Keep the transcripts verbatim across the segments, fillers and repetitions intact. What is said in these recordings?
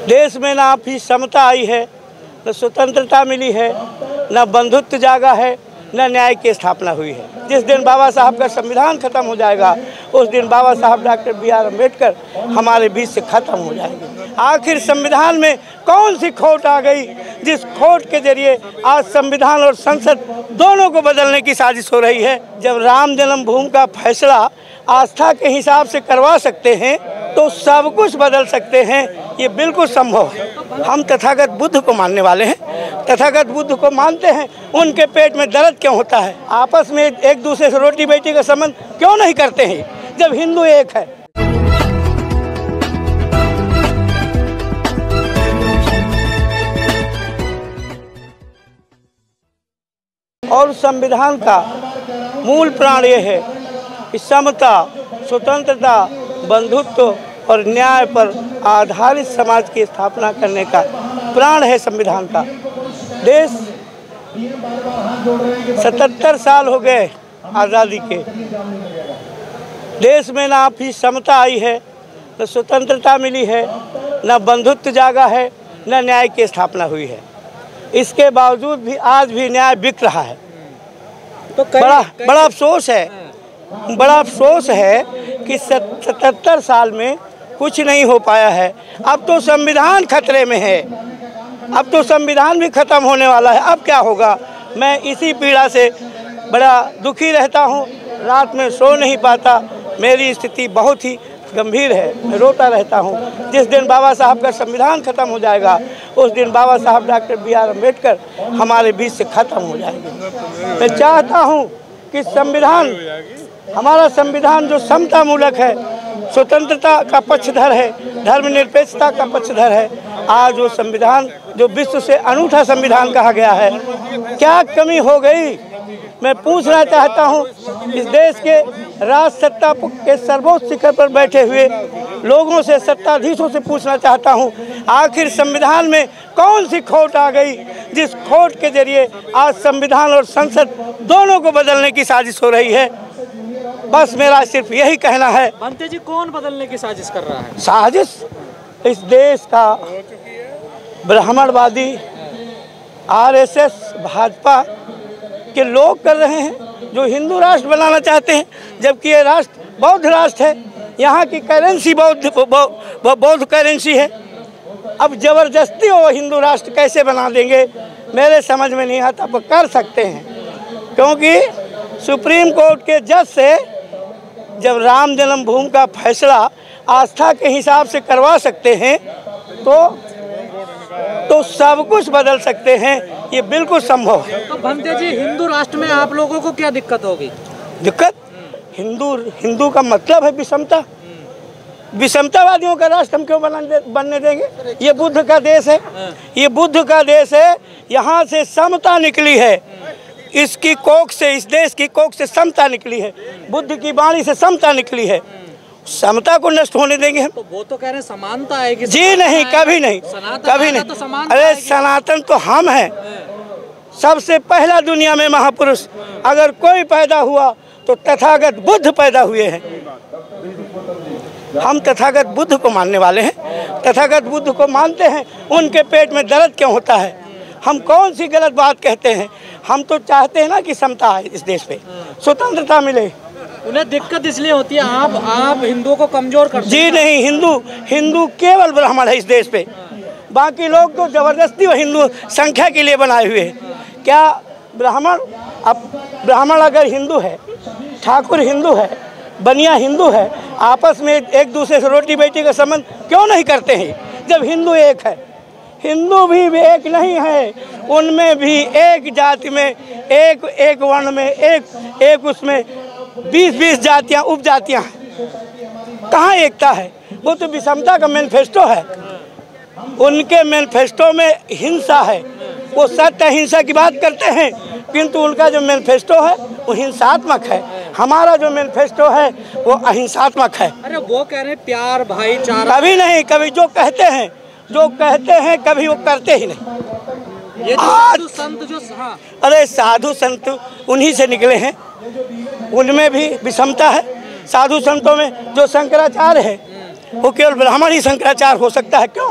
देश में ना भी समता आई है, न स्वतंत्रता मिली है, न बंधुत्व जागा है, न न्याय की स्थापना हुई है। जिस दिन बाबा साहब का संविधान खत्म हो जाएगा उस दिन बाबा साहब डॉक्टर बी आर अम्बेडकर हमारे बीच से खत्म हो जाएंगे। आखिर संविधान में कौन सी खोट आ गई जिस खोट के जरिए आज संविधान और संसद दोनों को बदलने की साजिश हो रही है। जब राम जन्मभूमि का फैसला आस्था के हिसाब से करवा सकते हैं तो सब कुछ बदल सकते हैं, ये बिल्कुल संभव है। हम तथागत बुद्ध को मानने वाले हैं, तथागत बुद्ध को मानते हैं। उनके पेट में दर्द क्यों होता है? आपस में एक दूसरे से रोटी बेटी का संबंध क्यों नहीं करते हैं जब हिंदू एक है? और संविधान का मूल प्राण ये है कि समता, स्वतंत्रता, बंधुत्व और न्याय पर आधारित समाज की स्थापना करने का प्राण है संविधान का। देश सतहत्तर साल हो गए आज़ादी के। देश में ना भी समता आई है, न स्वतंत्रता मिली है, न बंधुत्व जागा है, न न्याय की स्थापना हुई है। इसके बावजूद भी आज भी न्याय बिक रहा है। तो बड़ा बड़ा अफसोस है, बड़ा अफसोस है कि सतहत्तर साल में कुछ नहीं हो पाया है। अब तो संविधान खतरे में है, अब तो संविधान भी खत्म होने वाला है। अब क्या होगा? मैं इसी पीड़ा से बड़ा दुखी रहता हूँ, रात में सो नहीं पाता। मेरी स्थिति बहुत ही गंभीर है, मैं रोता रहता हूँ। जिस दिन बाबा साहब का संविधान खत्म हो जाएगा उस दिन बाबा साहब डॉक्टर बी आर अम्बेडकर हमारे बीच से खत्म हो जाएंगे। मैं चाहता हूँ कि संविधान, हमारा संविधान जो समता मूलक है, स्वतंत्रता का पक्षधर है, धर्मनिरपेक्षता का पक्षधर है, आज वो संविधान जो विश्व से अनूठा संविधान कहा गया है, क्या कमी हो गई? मैं पूछना चाहता हूँ, इस देश के राज सत्ता के सर्वोच्च शिखर पर बैठे हुए लोगों से, सत्ताधीशों से पूछना चाहता हूँ, आखिर संविधान में कौन सी खोट आ गई जिस खोट के जरिए आज संविधान और संसद दोनों को बदलने की साजिश हो रही है? बस मेरा सिर्फ यही कहना है। बनते जी, कौन बदलने की साजिश कर रहा है? साजिश इस देश का ब्राह्मणवादी आर एस एस भाजपा के लोग कर रहे हैं, जो हिंदू राष्ट्र बनाना चाहते हैं, जबकि ये राष्ट्र बौद्ध राष्ट्र है। यहाँ की करेंसी बौद्ध बौद्ध करेंसी है। अब जबरदस्ती वो हिंदू राष्ट्र कैसे बना देंगे मेरे समझ में नहीं आता, पर कर सकते हैं, क्योंकि सुप्रीम कोर्ट के जज से जब राम जन्मभूमि का फैसला आस्था के हिसाब से करवा सकते हैं तो तो सब कुछ बदल सकते हैं, ये बिल्कुल संभव है। तो बनते जी, हिंदू राष्ट्र में आप लोगों को क्या दिक्कत होगी? दिक्कत हिंदू हिंदू का मतलब है विषमता। विषमतावादियों का राष्ट्र हम क्यों बना दे, बनने देंगे? ये बुद्ध का देश है, ये बुद्ध का देश है। यहाँ से समता निकली है, इसकी कोख से, इस देश की कोख से समता निकली है, बुद्ध की वाणी से समता निकली है। समता को नष्ट होने देंगे हम? तो वो तो कह रहे हैं समानता आएगी। जी नहीं, कभी नहीं, कभी नहीं। तो अरे सनातन तो हम हैं। सबसे पहला दुनिया में महापुरुष अगर कोई पैदा हुआ तो तथागत बुद्ध पैदा हुए हैं। हम तथागत बुद्ध को मानने वाले हैं, तथागत बुद्ध को मानते हैं। उनके पेट में दर्द क्यों होता है? हम कौन सी गलत बात कहते हैं? हम तो चाहते हैं ना कि समता है इस देश पे, स्वतंत्रता मिले। उन्हें दिक्कत इसलिए होती है आप आप हिंदुओं को कमजोर करते हैं। जी नहीं, हिंदू हिंदू केवल ब्राह्मण है इस देश पे, बाकी लोग तो जबरदस्ती वो हिंदू संख्या के लिए बनाए हुए हैं। क्या ब्राह्मण, अब ब्राह्मण अगर हिंदू है, ठाकुर हिंदू है, बनिया हिंदू है, आपस में एक दूसरे से रोटी बेटी का संबंध क्यों नहीं करते हैं जब हिंदू एक है? हिंदू भी एक नहीं है, उनमें भी एक जाति में, एक एक वर्ण में, एक एक उसमें बीस बीस जातियाँ उपजातियाँ हैं। कहाँ एकता है? वो तो विषमता का मैनिफेस्टो है। उनके मैनिफेस्टो में हिंसा है, वो सत्य अहिंसा की बात करते हैं, किंतु उनका जो मैनिफेस्टो है वो हिंसात्मक है। हमारा जो मैनिफेस्टो है वो अहिंसात्मक है। अरे वो कह रहे हैं प्यार भाईचारा। कभी नहीं, कभी जो कहते हैं जो कहते हैं कभी वो करते ही नहीं। ये साधु संत जो, हाँ, अरे साधु संत उन्हीं से निकले हैं, उनमें भी विषमता है। साधु संतों में जो शंकराचार्य है वो केवल ब्राह्मण ही शंकराचार्य हो सकता है। क्यों?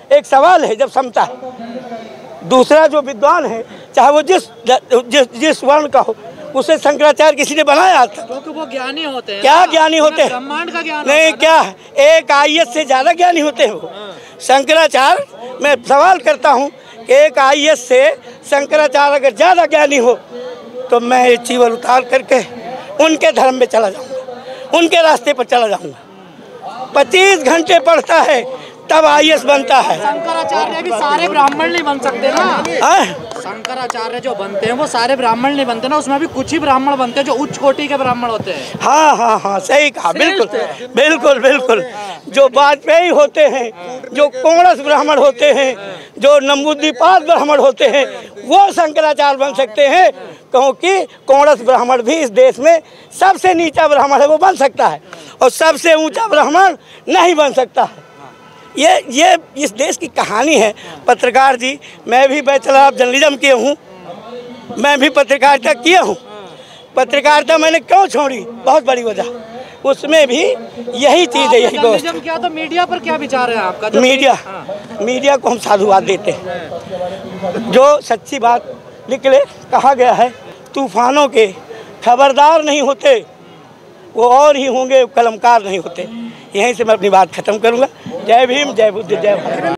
एक सवाल है जब समता है। दूसरा जो विद्वान है, चाहे वो जिस जिस जिस वर्ण का हो, उसे शंकराचार्य किसी ने बनाया था? क्योंकि वो ज्ञानी होते हैं। क्या ज्ञानी होते हैं? ब्रह्मांड का ज्ञान नहीं, क्या एक आई ए एस से ज्यादा ज्ञानी होते हैं वो? शंकराचार्य, मैं सवाल करता हूँ कि एक आई ए एस से शंकराचार्य अगर ज्यादा ज्ञानी हो तो मैं ये चीवल उतार करके उनके धर्म में चला जाऊंगा, उनके रास्ते पर चला जाऊंगा। पच्चीस घंटे पढ़ता है तब आई ए एस बनता है। शंकराचार्य भी सारे ब्राह्मण नहीं बन सकते ना। आ? शंकराचार्य जो बनते हैं वो सारे ब्राह्मण नहीं बनते ना, उसमें भी कुछ ही ब्राह्मण बनते हैं जो उच्च कोटि के ब्राह्मण होते हैं। हाँ हाँ हाँ, सही कहा, बिल्कुल बिल्कुल बिल्कुल। जो वाजपेयी होते हैं, जो कोणस ब्राह्मण होते हैं, जो नंबूदीपाद ब्राह्मण होते हैं, वो शंकराचार्य बन सकते हैं, क्योंकि कोणस ब्राह्मण भी इस देश में सबसे नीचा ब्राह्मण है, वो बन सकता है, और सबसे ऊंचा ब्राह्मण नहीं बन सकता है। ये ये इस देश की कहानी है। पत्रकार जी, मैं भी बैचलर ऑफ जर्नलिज्म किए हूँ, मैं भी पत्रकारिता किया हूँ। पत्रकारिता मैंने क्यों छोड़ी? बहुत बड़ी वजह, उसमें भी यही चीज़ है, यही दोस्त। क्या तो मीडिया पर क्या विचार है आपका? मीडिया हाँ। मीडिया को हम साधुवाद देते हैं। जो सच्ची बात निकले, कहा गया है तूफानों के खबरदार नहीं होते, वो और ही होंगे, कलमकार नहीं होते। यहीं से मैं अपनी बात खत्म करूंगा। जय भीम, जय बुद्ध, जय भारत।